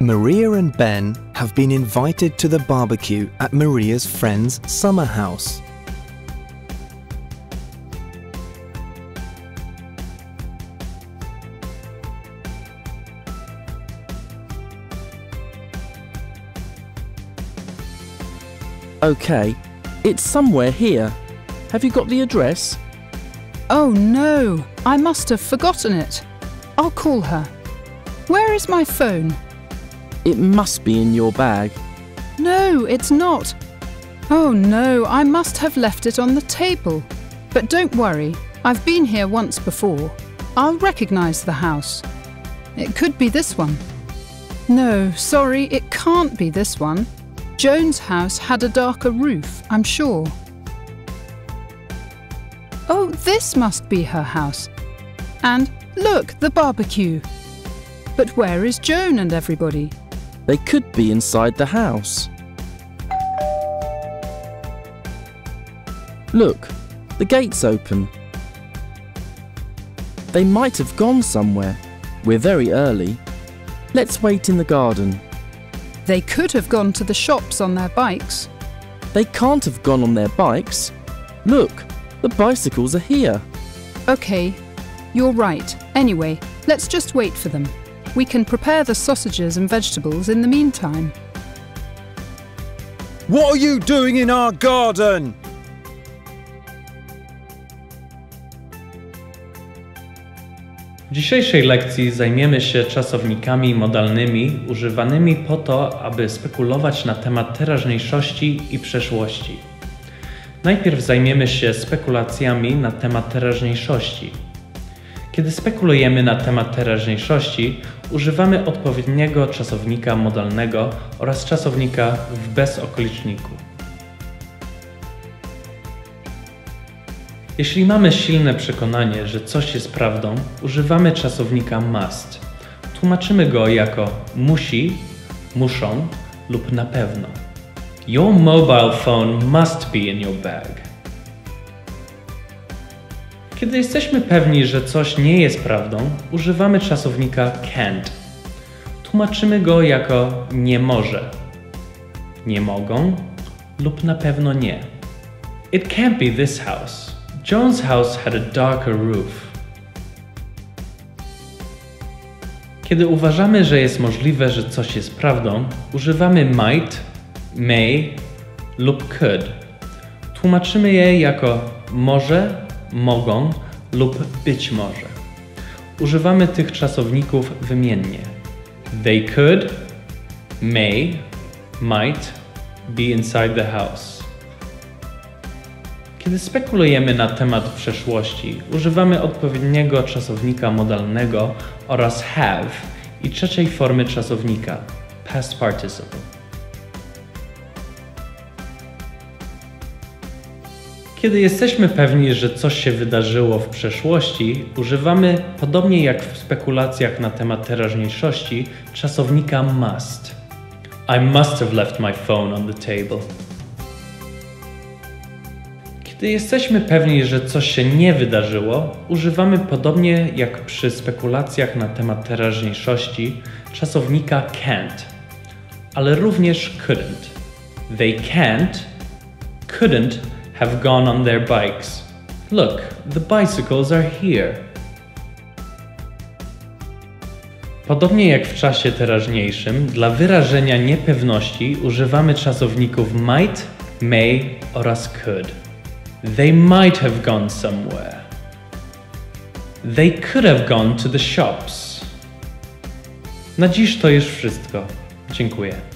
Maria and Ben have been invited to the barbecue at Maria's friend's summer house. Okay, it's somewhere here. Have you got the address? Oh no, I must have forgotten it. I'll call her. Where is my phone? It must be in your bag. No, it's not. Oh no, I must have left it on the table. But don't worry, I've been here once before. I'll recognise the house. It could be this one. No, sorry, it can't be this one. Joan's house had a darker roof, I'm sure. Oh, this must be her house. And look, the barbecue. But where is Joan and everybody? They could be inside the house. Look, the gate's open. They might have gone somewhere. We're very early. Let's wait in the garden. They could have gone to the shops on their bikes. They can't have gone on their bikes. Look, the bicycles are here. OK, you're right. Anyway, let's just wait for them. We can prepare the sausages and vegetables in the meantime. What are you doing in our garden? W dzisiejszej lekcji zajmiemy się czasownikami modalnymi używanymi po to, aby spekulować na temat teraźniejszości i przeszłości. Najpierw zajmiemy się spekulacjami na temat teraźniejszości. Kiedy spekulujemy na temat teraźniejszości, używamy odpowiedniego czasownika modalnego oraz czasownika w bezokoliczniku. Jeśli mamy silne przekonanie, że coś jest prawdą, używamy czasownika must. Tłumaczymy go jako musi, muszą lub na pewno. Your mobile phone must be in your bag. Kiedy jesteśmy pewni, że coś nie jest prawdą, używamy czasownika can't. Tłumaczymy go jako nie może, nie mogą lub na pewno nie. It can't be this house. Joan's house had a darker roof. Kiedy uważamy, że jest możliwe, że coś jest prawdą, używamy might, may lub could. Tłumaczymy je jako może, mogą lub być może. Używamy tych czasowników wymiennie. They could, may, might be inside the house. Kiedy spekulujemy na temat przeszłości, używamy odpowiedniego czasownika modalnego oraz have i trzeciej formy czasownika, past participle. Kiedy jesteśmy pewni, że coś się wydarzyło w przeszłości, używamy, podobnie jak w spekulacjach na temat teraźniejszości, czasownika must. I must have left my phone on the table. Kiedy jesteśmy pewni, że coś się nie wydarzyło, używamy, podobnie jak przy spekulacjach na temat teraźniejszości, czasownika can't, ale również couldn't. They couldn't have gone on their bikes. Look, the bicycles are here. Podobnie jak w czasie teraźniejszym, dla wyrażenia niepewności używamy czasowników might, may oraz could. They might have gone somewhere. They could have gone to the shops. Na dziś to już wszystko. Dziękuję.